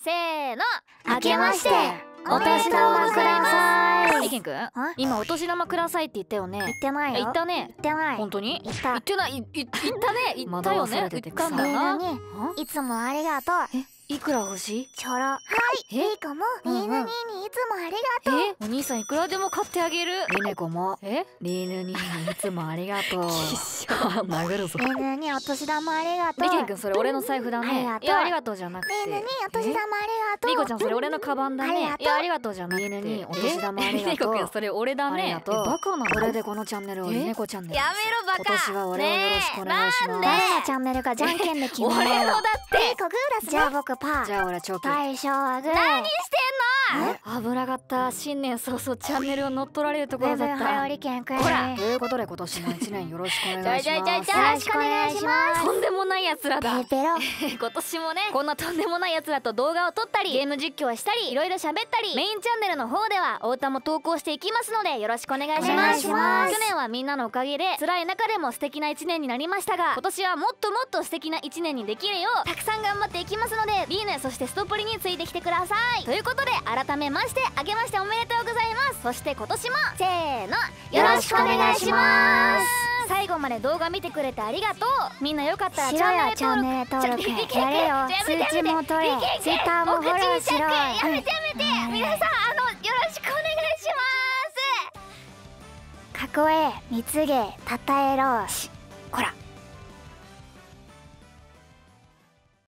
せーの、 明けましてお年玉ください。 いけんくん、今お年玉くださいって言ったよね。 言ってないよ。 言ったね。 言ってない。 本当に？ 言った。 言ってない。言ったね。言ったよね。言ったんだな。 いつもありがとう。 いくら欲しい？ ちょろ。はい。いい子もリーヌ兄にいつもありがとう。 お兄さんいくらでも買ってあげる。リネコもリーヌ兄にいつもありがとう。殴るぞ。 リーヌ兄お年玉ありがとう。 リケンくんそれ俺の財布だね。いやありがとうじゃなくて。 リーヌ兄お年玉ありがとう。 リコちゃんそれ俺のカバンだね。いやありがとうじゃなくて。リーヌ兄お年玉ありがとう。リコくんそれ俺だね。バカなの？これでこのチャンネルをリネコチャンネル。やめろバカ。今年は俺をよろしくお願いします。 誰のチャンネルかじゃんけんで決めよう。 俺のだって。 リコグーラス。じゃあ僕パー。 じゃあ俺チョキ。 最初はグー。 何してんの？危なかった。新年早々チャンネルを乗っ取られるところだった。 早織県くん。 ほら、ということで今年も1年よろしくお願いします。 よろしくお願いします。 とんでもない奴らだ。 ペペロ。 今年もね、こんなとんでもない奴らと動画を撮ったり、ゲーム実況をしたり、いろいろ喋ったり、メインチャンネルの方ではお歌も投稿していきますのでよろしくお願いします。去年はみんなのおかげで辛い中でも素敵な1年になりましたが、今年はもっともっと素敵な1年にできるようたくさん頑張っていきますので、リーヌそしてストプリについてきてください。ということで改めまして明けましておめでとうございます。そして今年もせーのよろしくお願いします。 最後まで動画見てくれてありがとう。みんなよかったらチャンネル登録やれよ。通知も取れ、ツイッターもフォローしろ。 やめて皆さんよろしくお願いします。 囲え、貢げ、たたえろ。 こら